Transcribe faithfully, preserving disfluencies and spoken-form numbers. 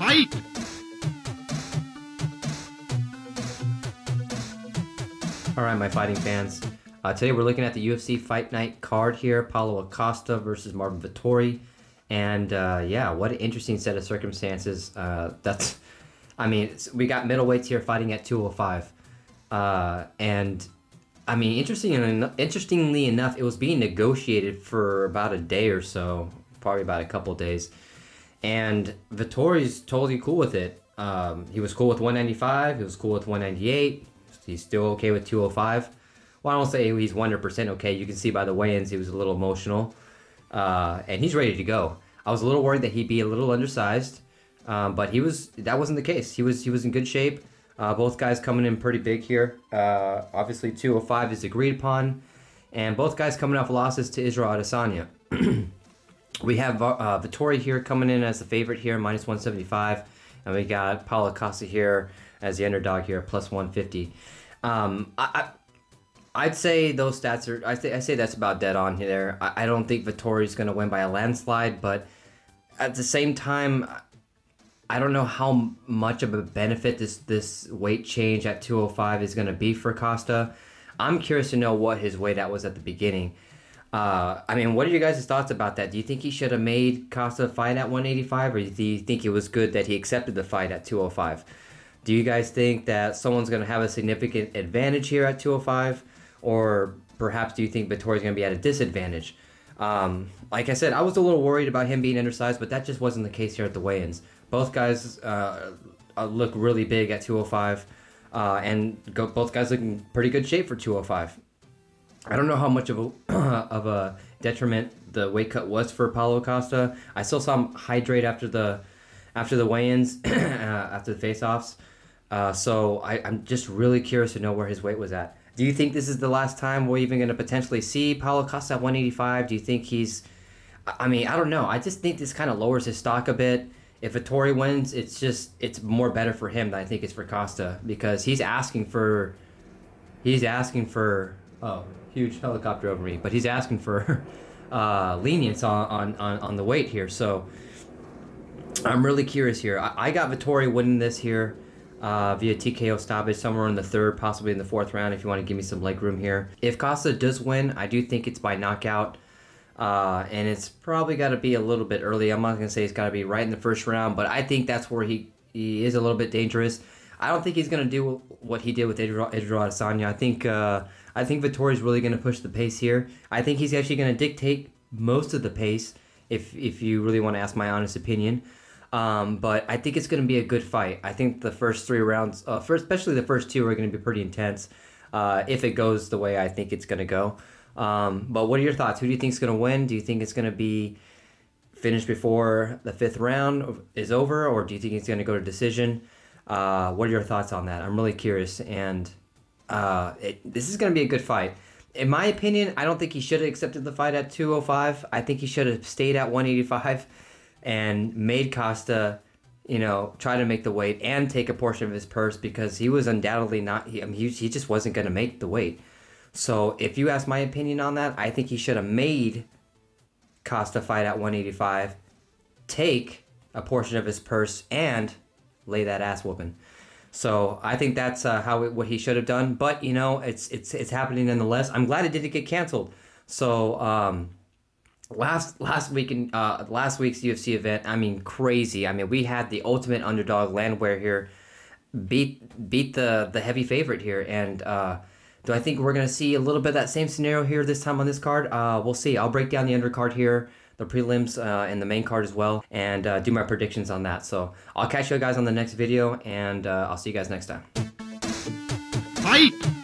Fight! Alright, my fighting fans. Uh, today we're looking at the U F C Fight Night card here. Paulo Acosta versus Marvin Vettori. And uh, yeah, what an interesting set of circumstances. Uh, that's, I mean, we got middleweights here fighting at two oh five. Uh, and I mean, interesting en interestingly enough, it was being negotiated for about a day or so, probably about a couple days. And Vettori's totally cool with it. Um, he was cool with one ninety-five, he was cool with one ninety-eight, he's still okay with two oh five. Well, I don't say he's one hundred percent okay. You can see by the weigh-ins he was a little emotional. Uh, and he's ready to go. I was a little worried that he'd be a little undersized, um, but he was. That wasn't the case. He was he was in good shape. Uh, both guys coming in pretty big here. Uh, obviously, two oh five is agreed upon, and both guys coming off losses to Israel Adesanya. We have uh, Vettori here coming in as the favorite here, minus one seventy-five, and we got Paulo Acosta here as the underdog here, plus one fifty. Um, I, I I'd say those stats are, I say, I say that's about dead on here. I, I don't think Vettori's going to win by a landslide, but at the same time, I don't know how much of a benefit this, this weight change at two oh five is going to be for Costa. I'm curious to know what his weight at was at the beginning. Uh, I mean, what are your guys' thoughts about that? Do you think he should have made Costa fight at one eighty-five, or do you think it was good that he accepted the fight at two oh five? Do you guys think that someone's going to have a significant advantage here at two oh five? Or perhaps do you think Vettori's going to be at a disadvantage? Um, like I said, I was a little worried about him being undersized, but that just wasn't the case here at the weigh-ins. Both guys uh, look really big at two oh five, uh, and go, both guys look in pretty good shape for two oh five. I don't know how much of a of a detriment the weight cut was for Paulo Costa. I still saw him hydrate after the after the weigh-ins, uh, after the face-offs. Uh, so I, I'm just really curious to know where his weight was at. Do you think this is the last time we're even going to potentially see Paulo Costa at one eighty-five? Do you think he's... I mean, I don't know. I just think this kind of lowers his stock a bit. If Vettori wins, it's just... It's more better for him than I think it's for Costa. Because he's asking for... He's asking for... Oh, huge helicopter over me. But he's asking for uh, lenience on, on, on the weight here. So, I'm really curious here. I, I got Vettori winning this here. Uh, via T K O stoppage somewhere in the third, possibly in the fourth round if you want to give me some leg room here. If Costa does win, I do think it's by knockout. Uh, and it's probably got to be a little bit early. I'm not going to say it's got to be right in the first round, but I think that's where he, he is a little bit dangerous. I don't think he's going to do what he did with Israel Adesanya. I think, uh, I think Vettori's really going to push the pace here. I think he's actually going to dictate most of the pace, if, if you really want to ask my honest opinion. Um, but I think it's going to be a good fight. I think the first three rounds, uh, first, especially the first two, are going to be pretty intense uh, if it goes the way I think it's going to go. Um, but what are your thoughts? Who do you think is going to win? Do you think it's going to be finished before the fifth round is over, or do you think it's going to go to decision? Uh, what are your thoughts on that? I'm really curious, and uh, it, this is going to be a good fight. In my opinion, I don't think he should have accepted the fight at two oh five. I think he should have stayed at one eighty-five. And made Costa, you know, try to make the weight and take a portion of his purse, because he was undoubtedly not, he, I mean, he, he just wasn't going to make the weight. So if you ask my opinion on that, I think he should have made Costa fight at one eighty-five, take a portion of his purse, and lay that ass whooping. So I think that's uh, how it, what he should have done. But, you know, it's, it's, it's happening nonetheless. I'm glad it didn't get canceled. So, um... Last last week in uh, last week's U F C event, I mean, crazy. I mean, we had the ultimate underdog Landwehr here beat beat the the heavy favorite here, and uh, do I think we're gonna see a little bit of that same scenario here this time on this card? Uh, we'll see. I'll break down the undercard here, the prelims, uh, and the main card as well, and uh, do my predictions on that. So I'll catch you guys on the next video, and uh, I'll see you guys next time. Fight!